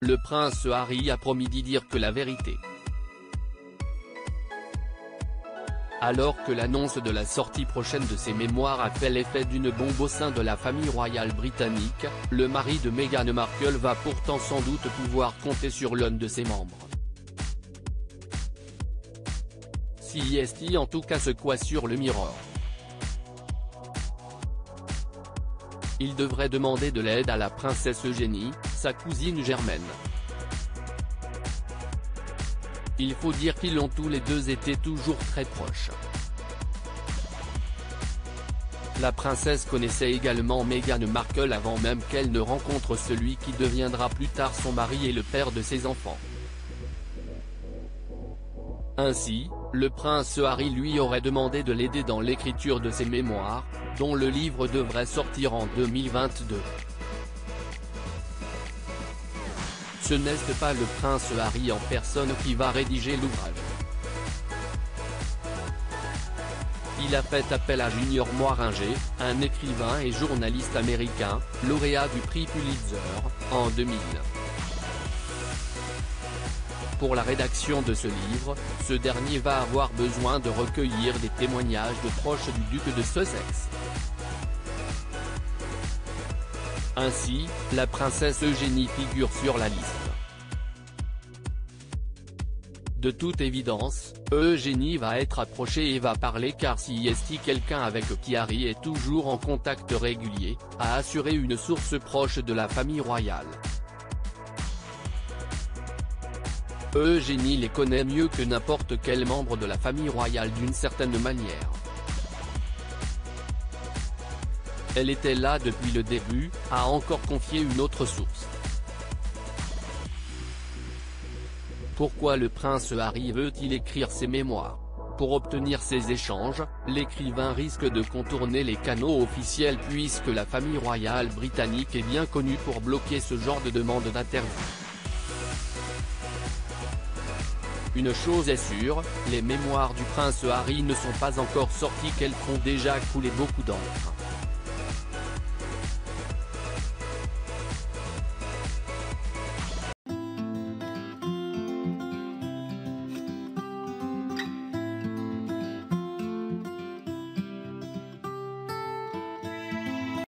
le prince Harry a promis d'y dire que la vérité. Alors que l'annonce de la sortie prochaine de ses mémoires a fait l'effet d'une bombe au sein de la famille royale britannique, le mari de Meghan Markle va pourtant sans doute pouvoir compter sur l'un de ses membres. CEST en tout cas, ce qu'assure le Mirror. Il devrait demander de l'aide à la princesse Eugénie, sa cousine germaine. Il faut dire qu'ils ont tous les deux été toujours très proches. La princesse connaissait également Meghan Markle avant même qu'elle ne rencontre celui qui deviendra plus tard son mari et le père de ses enfants. Ainsi, le prince Harry lui aurait demandé de l'aider dans l'écriture de ses mémoires, dont le livre devrait sortir en 2022. Ce n'est pas le prince Harry en personne qui va rédiger l'ouvrage. Il a fait appel à Junior Moiringer, un écrivain et journaliste américain, lauréat du prix Pulitzer, en 2000. Pour la rédaction de ce livre, ce dernier va avoir besoin de recueillir des témoignages de proches du duc de Sussex. Ainsi, la princesse Eugénie figure sur la liste. De toute évidence, Eugénie va être approchée et va parler car CEST, quelqu'un avec qui Harry est toujours en contact régulier, a assuré une source proche de la famille royale. Eugénie les connaît mieux que n'importe quel membre de la famille royale d'une certaine manière. Elle était là depuis le début, a encore confié une autre source. Pourquoi le prince Harry veut-il écrire ses mémoires? Pour obtenir ces échanges, l'écrivain risque de contourner les canaux officiels puisque la famille royale britannique est bien connue pour bloquer ce genre de demande d'interview. Une chose est sûre, les mémoires du prince Harry ne sont pas encore sorties qu'elles font déjà couler beaucoup d'encre.